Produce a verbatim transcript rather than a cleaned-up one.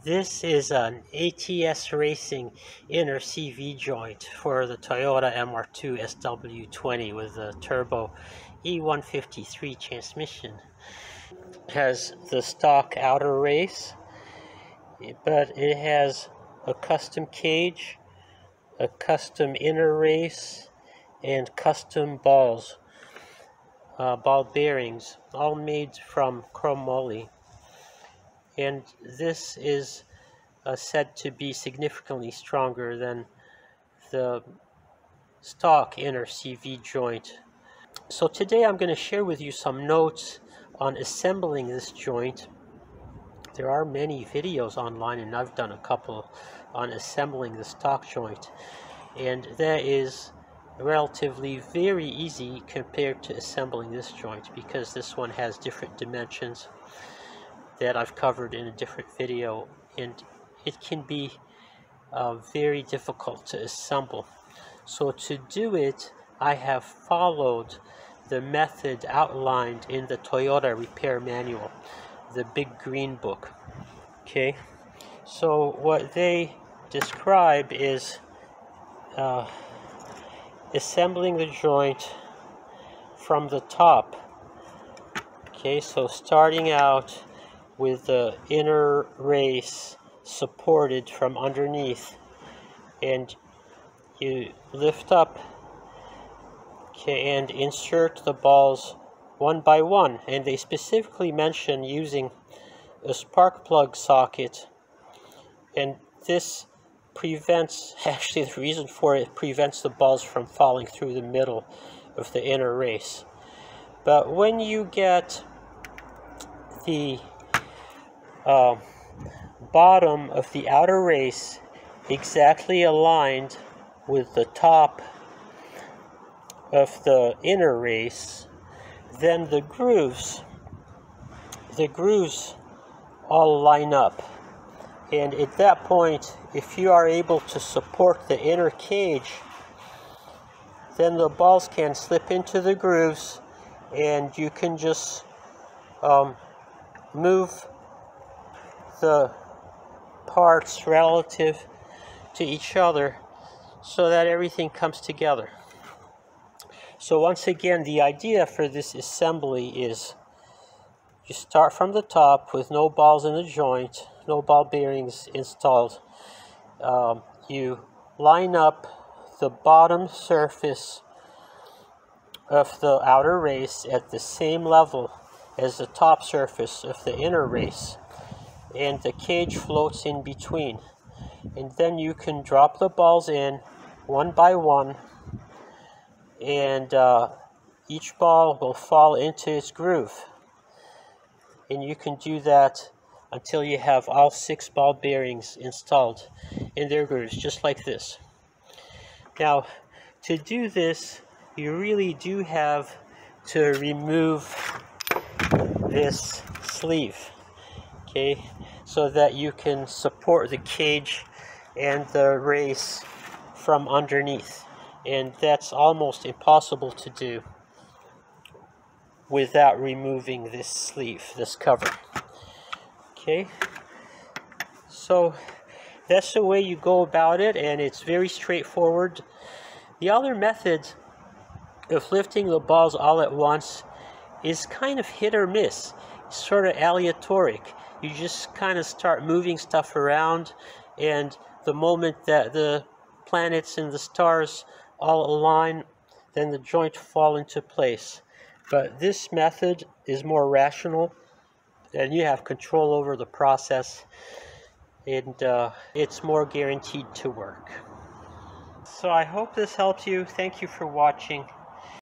This is an A T S Racing inner C V joint for the Toyota M R two S W twenty with the turbo E one fifty-three transmission. It has the stock outer race, but it has a custom cage, a custom inner race, and custom balls, uh, ball bearings, all made from chrome-moly. And this is uh, said to be significantly stronger than the stock inner C V joint. So today I'm going to share with you some notes on assembling this joint. There are many videos online, and I've done a couple on assembling the stock joint, and that is relatively very easy compared to assembling this joint, because this one has different dimensions that I've covered in a different video, and it can be uh, very difficult to assemble. So to do it, I have followed the method outlined in the Toyota repair manual, the big green book. Okay, so what they describe is uh, assembling the joint from the top. Okay, so starting out with the inner race supported from underneath, and you lift up, okay, and insert the balls one by one. And they specifically mention using a spark plug socket, and this prevents, actually the reason for it, prevents the balls from falling through the middle of the inner race. But when you get the Uh, bottom of the outer race exactly aligned with the top of the inner race, then the grooves, the grooves all line up. And at that point, if you are able to support the inner cage, then the balls can slip into the grooves, and you can just um, move the parts relative to each other so that everything comes together. So once again, the idea for this assembly is you start from the top with no balls in the joint, no ball bearings installed. Um, you line up the bottom surface of the outer race at the same level as the top surface of the inner race, and the cage floats in between. And then you can drop the balls in one by one, and uh, each ball will fall into its groove. And you can do that until you have all six ball bearings installed in their grooves, just like this. Now, to do this, you really do have to remove this sleeve, okay, so that you can support the cage and the race from underneath. And that's almost impossible to do without removing this sleeve, this cover. Okay, so that's the way you go about it, and it's very straightforward. The other method of lifting the balls all at once is kind of hit or miss. It's sort of aleatoric. You just kind of start moving stuff around, and the moment that the planets and the stars all align, then the joint fall into place. But this method is more rational, and you have control over the process, and uh, it's more guaranteed to work. So I hope this helps you. Thank you for watching.